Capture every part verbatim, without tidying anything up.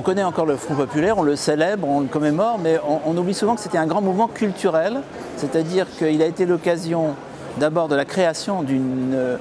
connaît encore le Front populaire, on le célèbre, on le commémore, mais on, on oublie souvent que c'était un grand mouvement culturel, c'est-à-dire qu'il a été l'occasion d'abord de la création d'une euh,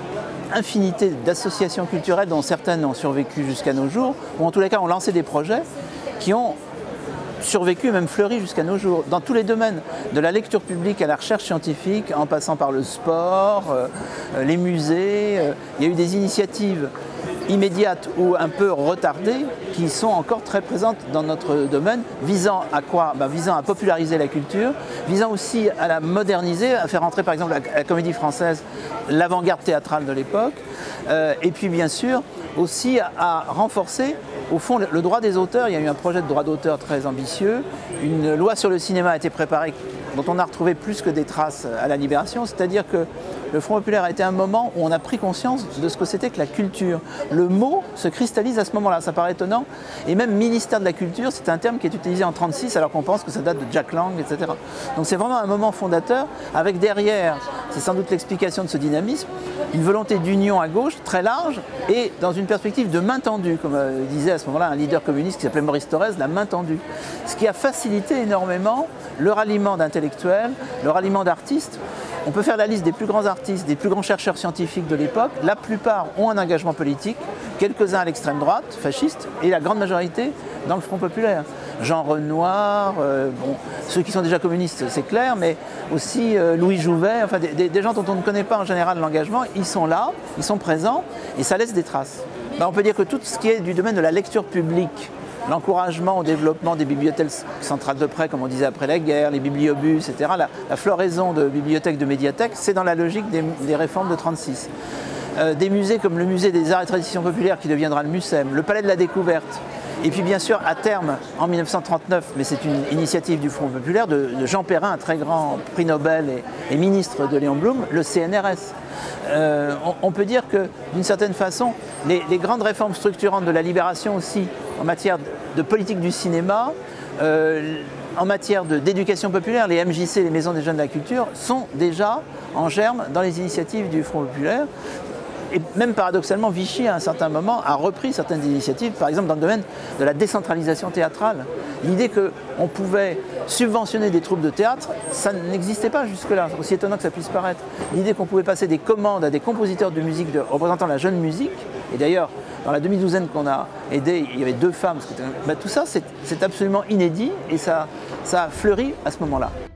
infinité d'associations culturelles dont certaines ont survécu jusqu'à nos jours, ou en tous les cas ont lancé des projets qui ont survécu et même fleuri jusqu'à nos jours, dans tous les domaines, de la lecture publique à la recherche scientifique, en passant par le sport, euh, les musées. Euh, il y a eu des initiatives immédiates ou un peu retardées qui sont encore très présentes dans notre domaine, visant à quoi? Ben, visant à populariser la culture, visant aussi à la moderniser, à faire entrer par exemple la, la comédie française, l'avant-garde théâtrale de l'époque, euh, et puis bien sûr aussi à, à renforcer au fond le, le droit des auteurs. Il y a eu un projet de droit d'auteur très ambitieux, une loi sur le cinéma a été préparée dont on a retrouvé plus que des traces à la Libération, c'est-à-dire que le Front populaire a été un moment où on a pris conscience de ce que c'était que la culture. Le mot se cristallise à ce moment-là, ça paraît étonnant, et même ministère de la culture, c'est un terme qui est utilisé en mille neuf cent trente-six alors qu'on pense que ça date de Jack Lang, et cetera. Donc c'est vraiment un moment fondateur, avec derrière, c'est sans doute l'explication de ce dynamisme, une volonté d'union à gauche très large et dans une perspective de main tendue, comme euh, disait à ce moment-là un leader communiste qui s'appelait Maurice Thorez, la main tendue. Ce qui a facilité énormément le ralliement d'intellectuels, le ralliement d'artistes. On peut faire la liste des plus grands artistes, des plus grands chercheurs scientifiques de l'époque. La plupart ont un engagement politique, quelques-uns à l'extrême droite, fasciste, et la grande majorité dans le Front populaire. Jean Renoir, euh, bon, ceux qui sont déjà communistes, c'est clair, mais aussi euh, Louis Jouvet, enfin des, des, des gens dont on ne connaît pas en général l'engagement, ils sont là, ils sont présents, et ça laisse des traces. Ben, on peut dire que tout ce qui est du domaine de la lecture publique, l'encouragement au développement des bibliothèques centrales de prêt, comme on disait après la guerre, les bibliobus, et cetera, la, la floraison de bibliothèques, de médiathèques, c'est dans la logique des, des réformes de mille neuf cent trente-six. Euh, des musées comme le musée des arts et traditions populaires qui deviendra le MUSEM, le palais de la découverte, et puis bien sûr à terme en mille neuf cent trente-neuf, mais c'est une initiative du Front populaire, de, de Jean Perrin, un très grand prix Nobel et, et ministre de Léon Blum, le C N R S. Euh, on, on peut dire que d'une certaine façon, les, les grandes réformes structurantes de la Libération aussi, en matière de politique du cinéma, euh, en matière d'éducation populaire, les M J C, les maisons des jeunes de la culture, sont déjà en germe dans les initiatives du Front populaire. Et même paradoxalement, Vichy, à un certain moment, a repris certaines initiatives, par exemple dans le domaine de la décentralisation théâtrale. L'idée qu'on pouvait subventionner des troupes de théâtre, ça n'existait pas jusque-là, aussi étonnant que ça puisse paraître. L'idée qu'on pouvait passer des commandes à des compositeurs de musique de, représentant la jeune musique, et d'ailleurs, dans la demi-douzaine qu'on a aidé, il y avait deux femmes, ben, tout ça c'est absolument inédit et ça, ça a fleuri à ce moment-là.